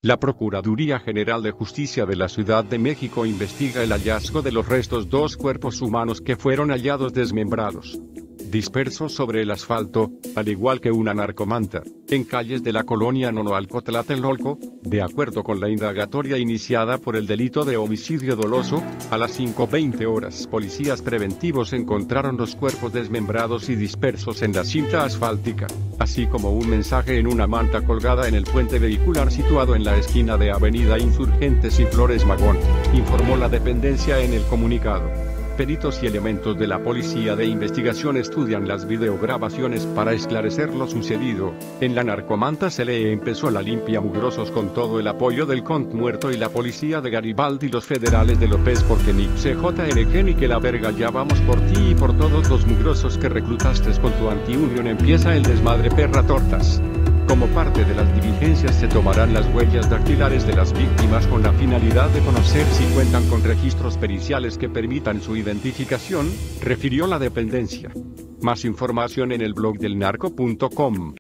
La Procuraduría General de Justicia de la Ciudad de México investiga el hallazgo de los restos de 2 cuerpos humanos que fueron hallados desmembrados, dispersos sobre el asfalto, al igual que una narcomanta, en calles de la colonia Nonoalco-Tlatelolco. De acuerdo con la indagatoria iniciada por el delito de homicidio doloso, a las 5:20 horas policías preventivos encontraron los cuerpos desmembrados y dispersos en la cinta asfáltica, así como un mensaje en una manta colgada en el puente vehicular situado en la esquina de Avenida Insurgentes y Flores Magón, informó la dependencia en el comunicado. Peritos y elementos de la Policía de Investigación estudian las videograbaciones para esclarecer lo sucedido. En la narcomanta se le empezó la limpia mugrosos con todo el apoyo del cont muerto y la policía de Garibaldi y los federales de López porque ni CJNG ni que la verga, ya vamos por ti y por todos los mugrosos que reclutaste con tu anti-unión. Empieza el desmadre, perra tortas. Como parte de las diligencias se tomarán las huellas dactilares de las víctimas con la finalidad de conocer si cuentan con registros periciales que permitan su identificación, refirió la dependencia. Más información en el blog del narco.com.